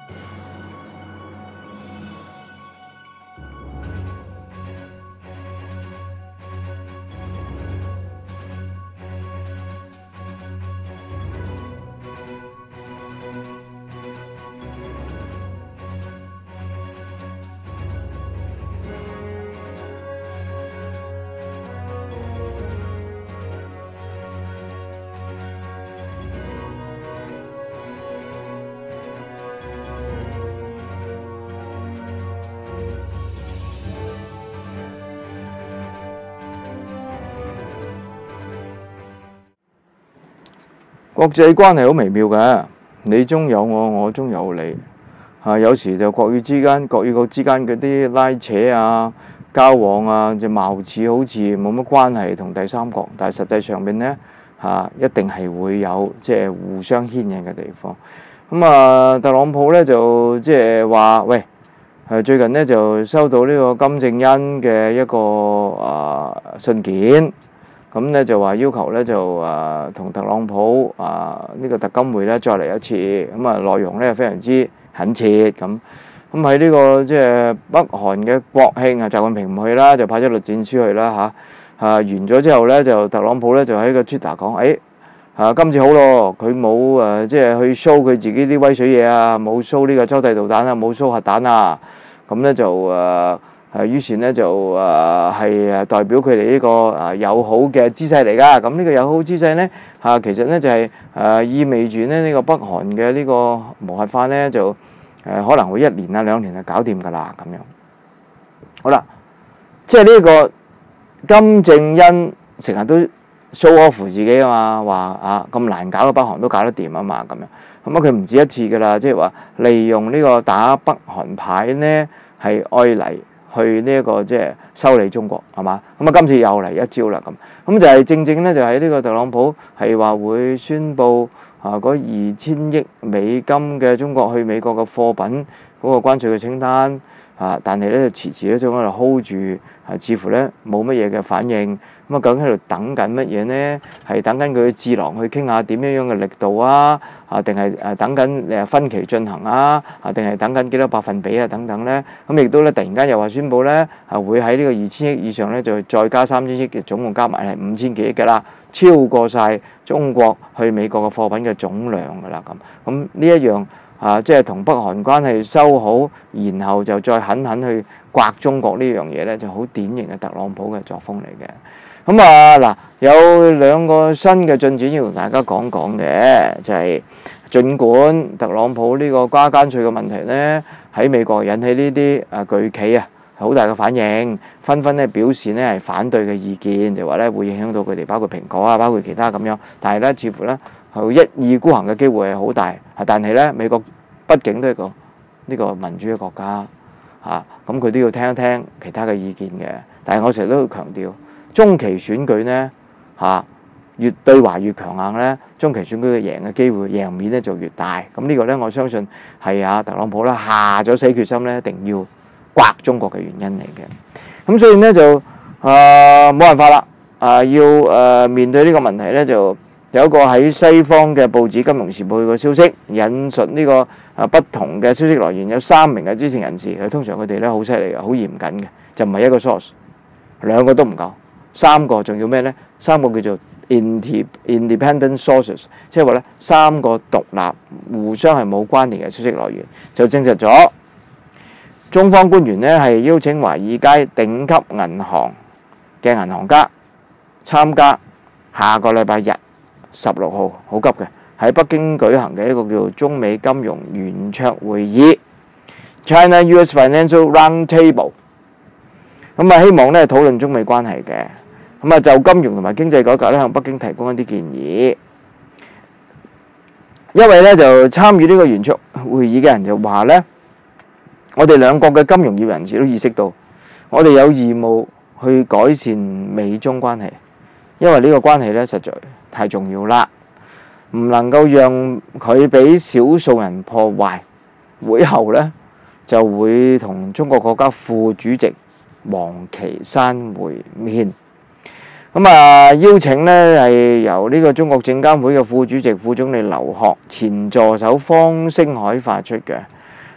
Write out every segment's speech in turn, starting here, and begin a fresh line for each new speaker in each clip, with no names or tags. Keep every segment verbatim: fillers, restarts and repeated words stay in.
國際關係好微妙嘅，你中有我，我中有你。啊，有時就國與之間、國與國之間嗰啲拉扯啊、交往啊，就貌似好似冇乜關係同第三國，但係實際上面呢，嚇、啊、一定係會有即係互相牽引嘅地方。咁啊，特朗普呢就即係話，喂，誒最近呢就收到呢個金正恩嘅一個啊信件。咁咧就話要求咧就誒同特朗普啊呢個特金會咧再嚟一次，咁啊內容咧非常之懇切咁。咁喺呢個即係北韓嘅國慶啊，習近平唔去啦，就派咗栗戰書去啦嚇。啊完咗之後咧，就特朗普咧就喺個 Twitter 講，誒啊今次好咯，佢冇誒即係去 show 佢自己啲威水嘢啊，冇 show 呢個洲際導彈啊，冇 show 核彈啊，咁咧就誒。誒於是咧就誒係誒代表佢哋呢個誒友好嘅姿勢嚟㗎。咁呢個友好姿勢咧嚇，其實咧就係誒意味住咧呢個北韓嘅呢個無核化咧就誒可能會一年啊兩年就搞掂㗎啦咁樣。好啦，即係呢個金正恩成日都 show off 自己啊嘛，話啊咁難搞嘅北韓都搞得掂啊嘛咁樣。咁啊佢唔止一次㗎啦，即係話利用呢個打北韓牌咧係愛嚟去呢一個即係修理中國係嘛？咁啊今次又嚟一招啦咁，咁就係正正咧就喺呢個特朗普係話會宣布啊嗰二千億美金嘅中國去美國嘅貨品嗰個關稅嘅清單啊，但係咧就遲遲咧仲喺度 hold 住，啊似乎咧冇乜嘢嘅反應。咁啊究竟喺度等緊乜嘢呢？係等緊佢嘅智囊去傾下點樣樣嘅力度啊？啊定係誒等緊誒分期進行啊？啊定係等緊幾多百分比啊？等等咧，咁亦都咧突然間又話宣布咧，係會喺呢個二千億以上咧，就再加三千億嘅，總共加埋係五千幾億嘅啦，超過晒中國去美國嘅貨品嘅總量㗎啦咁。咁呢一樣啊，即係同北韓關係修好，然後就再狠狠去刮中國呢樣嘢咧，就好典型嘅特朗普嘅作風嚟嘅。咁啊嗱，有兩個新嘅進展要同大家講講嘅，就係、是、儘管特朗普呢個加關稅嘅問題咧，喺美國引起呢啲啊巨企啊好大嘅反應，紛紛咧表示咧係反對嘅意見，就話咧會影響到佢哋，包括蘋果啊，包括其他咁樣。但係咧，似乎咧係一意孤行嘅機會係好大。但係咧，美國畢竟都係個呢、這個民主嘅國家嚇，咁佢都要聽一聽其他嘅意見嘅。但係我成日都要強調。中期選舉呢，嚇，越對華越強硬呢，中期選舉嘅贏嘅機會贏面咧就越大。咁呢個呢，我相信係啊特朗普啦下咗死決心呢，一定要刮中國嘅原因嚟嘅。咁所以呢，就啊冇辦法啦，啊要誒面對呢個問題呢，就有一個喺西方嘅報紙《金融時報》嘅消息，引述呢個啊不同嘅消息來源，有三名嘅知情人士，佢通常佢哋咧好犀利嘅，好嚴謹嘅，就唔係一個 source， 兩個都唔夠。三個仲要咩呢？三個叫做 independent sources， 即係話咧三個獨立、互相係冇關聯嘅消息來源，就證實咗中方官員呢係邀請華爾街頂級銀行嘅銀行家參加下個禮拜日十六號好急嘅喺北京舉行嘅一個叫做中美金融圓桌會議 China U S Financial Roundtable， 咁啊希望咧討論中美關係嘅。咁啊，就金融同埋經濟改革咧，向北京提供一啲建議。因為咧就參與呢個圓桌會議嘅人就話咧，我哋兩國嘅金融業人士都意識到，我哋有義務去改善美中關係，因為呢個關係咧實在太重要啦，唔能夠讓佢俾少數人破壞。會後咧就會同中國國家副主席王岐山會面。咁啊，邀請咧係由呢個中國證監會嘅副主席、副總理劉鶴、前助手方星海發出嘅。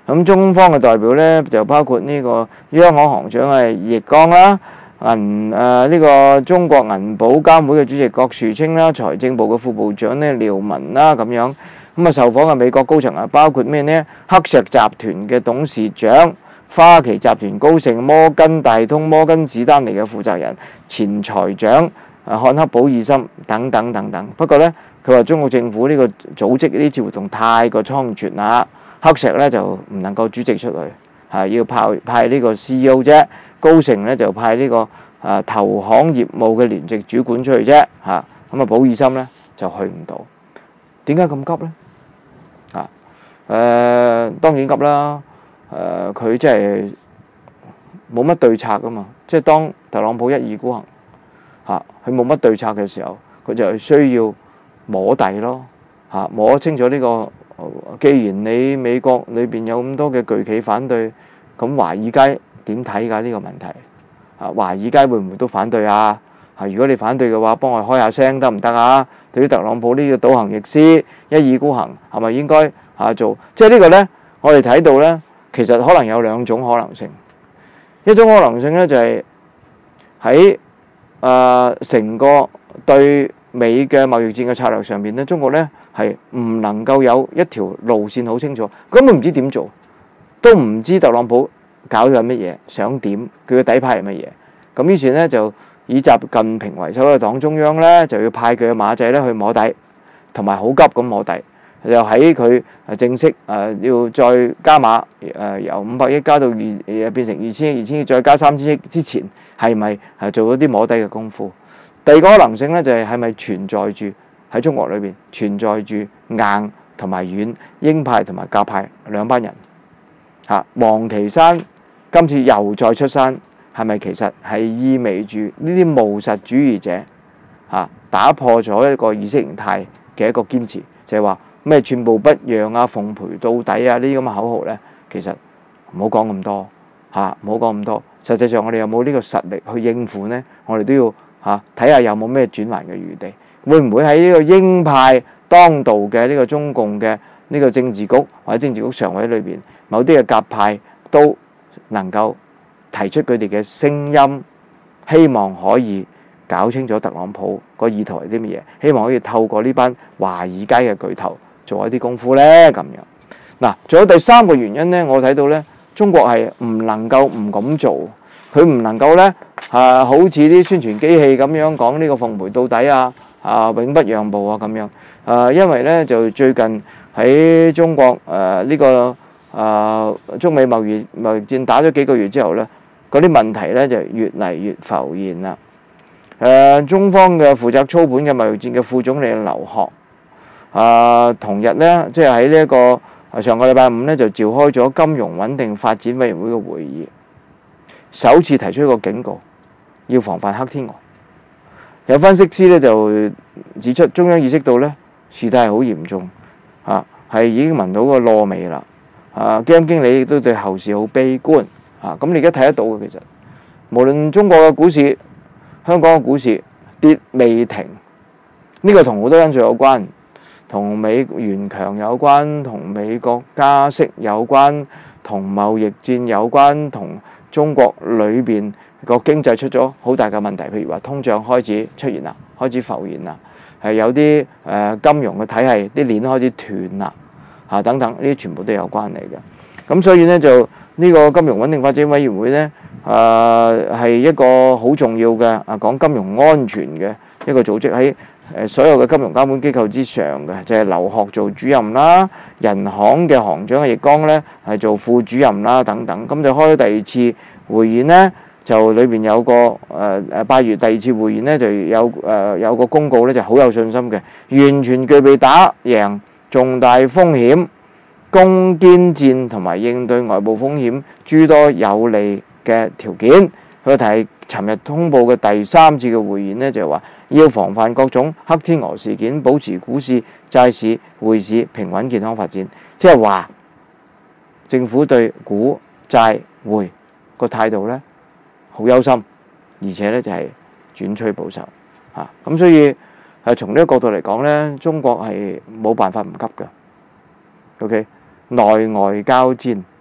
咁中方嘅代表咧就包括呢個央行行長係易綱啦，銀誒呢個中國銀保監會嘅主席郭樹清啦，財政部嘅副部長咧廖文啦咁樣。咁啊，受訪嘅美國高層啊，包括咩呢？黑石集團嘅董事長、花旗集團高盛、摩根大通、摩根士丹利嘅負責人、前財長啊漢克保爾森等等等等。不過咧，佢話中國政府呢個組織呢次活動太過倉促啦，黑石咧就唔能夠主席出去，係要派派呢個 C E O 啫。高盛咧就派呢個啊投行業務嘅聯席主管出去啫，嚇咁啊保爾森咧就去唔到。點解咁急咧？啊誒、呃、當然急啦，誒佢即係冇乜對策噶嘛，即係當特朗普一意孤行嚇，佢冇乜對策嘅時候，佢就係需要摸底咯嚇，摸清楚呢個。既然你美國裏邊有咁多嘅巨企反對，咁華爾街點睇㗎呢個問題？啊，華爾街會唔會都反對啊？啊，如果你反對嘅話，幫我開下聲得唔得啊？對於特朗普呢個倒行逆施、一意孤行，係咪應該嚇做？即係呢個呢，我哋睇到呢，其實可能有兩種可能性。一種可能性呢，就係喺誒成個對美嘅貿易戰嘅策略上邊呢，中國呢係唔能夠有一條路線好清楚，根本唔知點做，都唔知特朗普搞緊乜嘢，想點，佢嘅底牌係乜嘢。咁於是呢，就以習近平為首嘅黨中央呢，就要派佢嘅馬仔呢去摸底，同埋好急咁摸底，就喺佢正式誒要再加碼誒由五百億加到二誒變成二千億，二千億再加三千億之前，係咪係做咗啲摸底嘅功夫？第二個可能性呢，就係係咪存在住喺中國裏邊存在住硬同埋軟鷹派同埋鴿派兩班人嚇？王岐山今次又再出山，係咪其實係意味住呢啲務實主義者嚇打破咗一個意識形態嘅一個堅持，就係話咩寸步不讓啊、奉陪到底啊呢啲咁嘅口號呢？其實唔好講咁多嚇，唔好講咁多。實際上我哋有冇呢個實力去應付呢？我哋都要嚇睇下有冇咩轉圜嘅餘地，會唔會喺呢個鷹派當道嘅呢個中共嘅呢個政治局或者政治局常委裏邊，某啲嘅鴿派都能夠提出佢哋嘅聲音，希望可以搞清楚特朗普個意圖係啲乜嘢，希望可以透過呢班華爾街嘅巨頭做一啲功夫呢。咁樣嗱，仲有第三個原因呢，我睇到呢，中國係唔能夠唔咁做。佢唔能夠咧，啊，好似啲宣傳機器咁樣講呢個奉陪到底啊，啊，永不讓步啊咁樣。啊，因為咧就最近喺中國誒呢、呃這個啊中美貿易貿易戰打咗幾個月之後咧，嗰啲問題咧就越嚟越浮現啦。誒、啊，中方嘅負責操盤嘅貿易戰嘅副總理劉鶴啊，同日咧即係喺呢一個上個禮拜五咧就召開咗金融穩定發展委員會嘅會議。首次提出一個警告，要防範黑天鵝。有分析師咧就指出，中央意識到咧事態係好嚴重，嚇係已經聞到個燶味啦。啊，基金經理亦都對後市好悲觀。嚇咁你而家睇得到嘅，其實無論中國嘅股市、香港嘅股市跌未停，呢個同好多因素有關，同美元強有關，同美國加息有關，同貿易戰有關，同中國裏邊個經濟出咗好大嘅問題，譬如話通脹開始出現啦，開始浮現啦，係有啲誒金融嘅體系啲鏈開始斷啦，嚇等等，呢啲全部都有關嚟嘅。咁所以呢，就呢個金融穩定發展委員會呢，誒係一個好重要嘅啊講金融安全嘅一個組織，喺誒所有嘅金融監管機構之上嘅，就係劉鶴做主任啦，人行嘅行長易綱咧係做副主任啦等等，咁就開咗第二次會議呢，就裏邊有個誒誒八月第二次會議呢，就有誒、呃、有個公告咧就好有信心嘅，完全具備打贏重大風險、攻堅戰同埋應對外部風險諸多有利嘅條件。佢提尋日通報嘅第三次嘅會議呢，就係話要防範各種黑天鵝事件，保持股市、債市、匯市平穩健康發展。即係話政府對股債匯個態度呢好憂心，而且呢就係轉趨保守嚇。咁所以係從呢個角度嚟講呢，中國係冇辦法唔急嘅。O.K. 內外交戰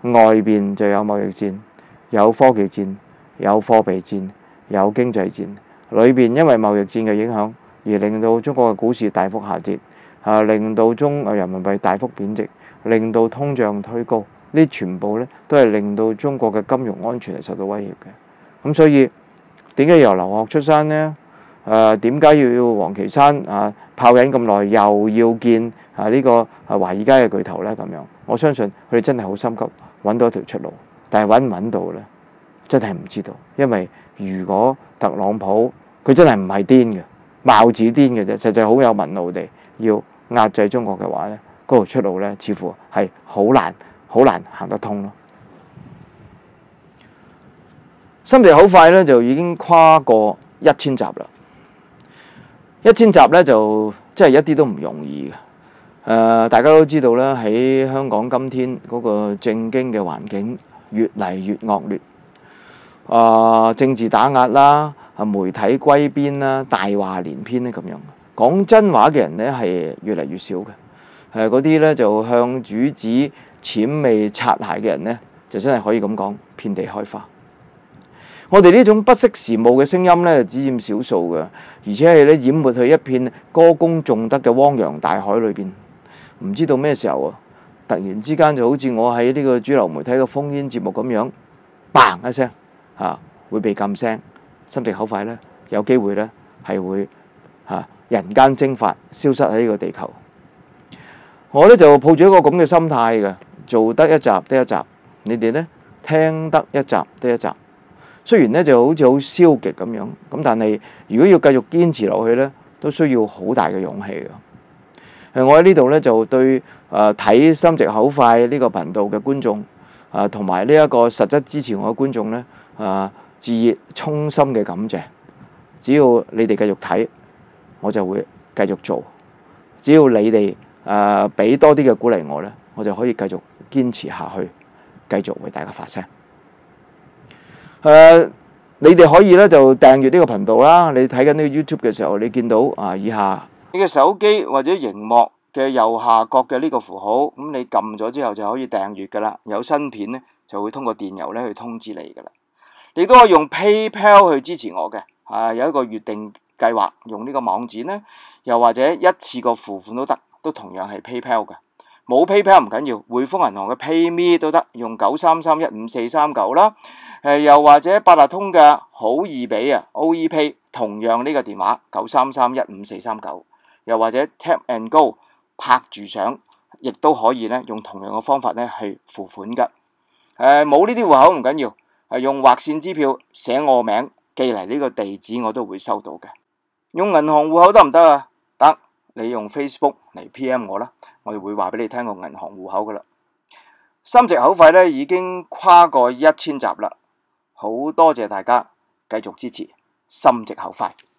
外邊就有貿易戰、有科技戰、有貨幣戰、有經濟戰。裏邊因為貿易戰嘅影響，而令到中國嘅股市大幅下跌，啊，令到中人民幣大幅貶值，令到通脹推高。呢全部咧都係令到中國嘅金融安全係受到威脅嘅。咁所以點解由留學出山呢？誒點解要王岐山啊炮緊咁耐，又要見啊呢個啊華爾街嘅巨頭呢？咁樣我相信佢哋真係好心急揾到一條出路，但係揾唔揾到呢？真係唔知道。因為如果特朗普佢真係唔係癲嘅，貌似癲嘅啫，實際好有文路地要壓制中國嘅話呢，嗰條出路呢，似乎係好難。好難行得通咯。心直口快咧就已經跨過一千集啦。一千集咧就真係一啲都唔容易嘅。誒、呃，大家都知道啦，喺香港今天嗰個政經嘅環境越嚟越惡劣。啊、呃，政治打壓啦，啊媒體歸邊啦，大話連篇咧咁樣。講真話嘅人咧係越嚟越少嘅。誒，嗰啲咧就向主子諂媚擦鞋嘅人呢，就真係可以咁講，遍地開花。我哋呢種不識時務嘅聲音呢，只佔少數嘅，而且係咧淹沒去一片歌功頌德嘅汪洋大海裏邊。唔知道咩時候啊，突然之間就好似我喺呢個主流媒體嘅烽煙節目咁樣，嘭一聲嚇、啊、會被禁聲，心直口快呢，有機會呢係會嚇、啊、人間蒸發，消失喺呢個地球。我咧就抱住一個咁嘅心態嘅。做得一集得一集，你哋呢聽得一集得一集。雖然呢就好似好消極咁樣，咁但係如果要繼續堅持落去呢，都需要好大嘅勇氣嘅。我喺呢度呢，就對誒睇心直口快呢個頻道嘅觀眾啊，同埋呢一個實質支持我嘅觀眾呢，啊，致以衷心嘅感謝。只要你哋繼續睇，我就會繼續做。只要你哋誒俾多啲嘅鼓勵我呢，我就可以繼續堅持下去，繼續為大家發聲。誒、uh，你哋可以咧就訂閱呢個頻道啦。你睇緊呢個 YouTube 嘅時候，你見到啊以下你嘅手機或者熒幕嘅右下角嘅呢個符號，咁你撳咗之後就可以訂閱噶啦。有新片咧就會通過電郵咧去通知你噶啦。你都可以用 PayPal 去支持我嘅，啊有一個月訂計劃，用呢個網址咧，又或者一次過付款都得，都同樣係 PayPal 嘅。冇 PayPal 唔緊要，匯豐銀行嘅 PayMe 都得，用九三三一五四三九啦。誒又或者八達通嘅好易俾啊 O E Pay， 同樣呢個電話九三三一五四三九。又或者 Tap and Go 拍住相，亦都可以咧用同樣嘅方法咧去付款㗎。誒冇呢啲戶口唔緊要，係用劃線支票寫我名寄嚟呢個地址，我都會收到嘅。用銀行戶口得唔得啊？得，你用 Facebook 嚟 P M 我啦。我哋會話俾你聽個銀行戶口噶啦。心直口快咧已經跨過一千集啦，好多謝大家繼續支持心直口快。